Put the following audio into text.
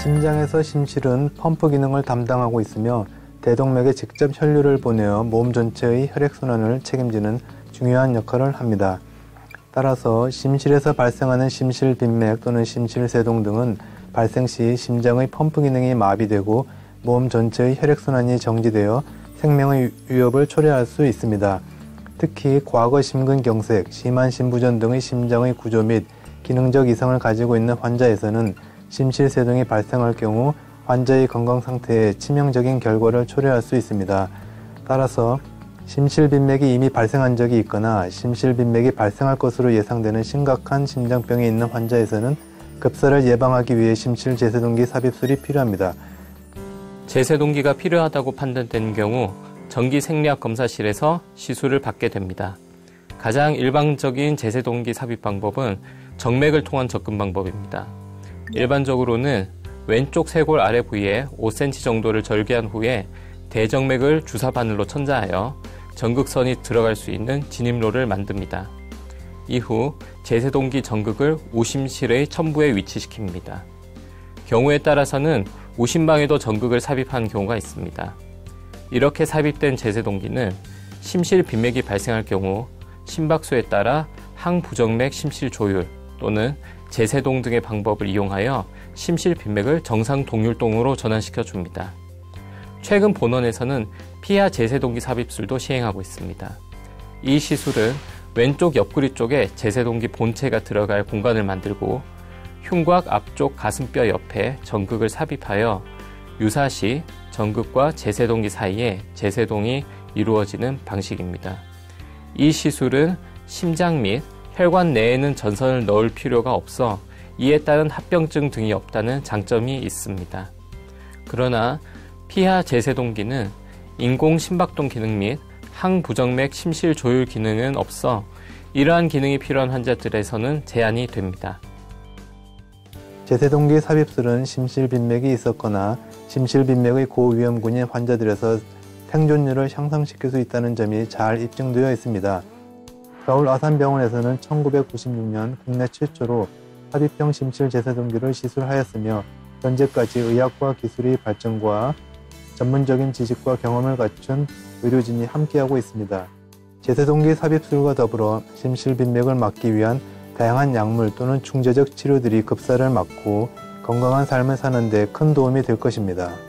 심장에서 심실은 펌프 기능을 담당하고 있으며 대동맥에 직접 혈류를 보내어 몸 전체의 혈액순환을 책임지는 중요한 역할을 합니다. 따라서 심실에서 발생하는 심실빈맥 또는 심실세동 등은 발생 시 심장의 펌프 기능이 마비되고 몸 전체의 혈액순환이 정지되어 생명의 위협을 초래할 수 있습니다. 특히 과거 심근경색, 심한 심부전 등의 심장의 구조 및 기능적 이상을 가지고 있는 환자에서는 심실세동이 발생할 경우 환자의 건강 상태에 치명적인 결과를 초래할 수 있습니다. 따라서 심실빈맥이 이미 발생한 적이 있거나 심실빈맥이 발생할 것으로 예상되는 심각한 심장병이 있는 환자에서는 급사를 예방하기 위해 심실제세동기 삽입술이 필요합니다. 제세동기가 필요하다고 판단된 경우 정기생리학 검사실에서 시술을 받게 됩니다. 가장 일반적인 제세동기 삽입 방법은 정맥을 통한 접근 방법입니다. 일반적으로는 왼쪽 쇄골 아래 부위에 5cm 정도를 절개한 후에 대정맥을 주사 바늘로 천자하여 전극선이 들어갈 수 있는 진입로를 만듭니다. 이후 제세동기 전극을 우심실의 첨부에 위치시킵니다. 경우에 따라서는 우심방에도 전극을 삽입하는 경우가 있습니다. 이렇게 삽입된 제세동기는 심실빈맥이 발생할 경우 심박수에 따라 항부정맥 심실조율 또는 제세동 등의 방법을 이용하여 심실빈맥을 정상 동율동으로 전환시켜 줍니다. 최근 본원에서는 피하 제세동기 삽입술도 시행하고 있습니다. 이 시술은 왼쪽 옆구리 쪽에 제세동기 본체가 들어갈 공간을 만들고 흉곽 앞쪽 가슴뼈 옆에 전극을 삽입하여 유사시 전극과 제세동기 사이에 제세동이 이루어지는 방식입니다. 이 시술은 심장 및 혈관 내에는 전선을 넣을 필요가 없어 이에 따른 합병증 등이 없다는 장점이 있습니다. 그러나 피하 제세동기는 인공 심박동 기능 및 항부정맥 심실 조율 기능은 없어 이러한 기능이 필요한 환자들에서는 제한이 됩니다. 제세동기 삽입술은 심실빈맥이 있었거나 심실빈맥의 고위험군인 환자들에서 생존율을 향상시킬 수 있다는 점이 잘 입증되어 있습니다. 서울 아산병원에서는 1996년 국내 최초로 삽입형 심실제세동기를 시술하였으며 현재까지 의학과 기술의 발전과 전문적인 지식과 경험을 갖춘 의료진이 함께하고 있습니다. 제세동기 삽입술과 더불어 심실빈맥을 막기 위한 다양한 약물 또는 중재적 치료들이 급사를 막고 건강한 삶을 사는 데 큰 도움이 될 것입니다.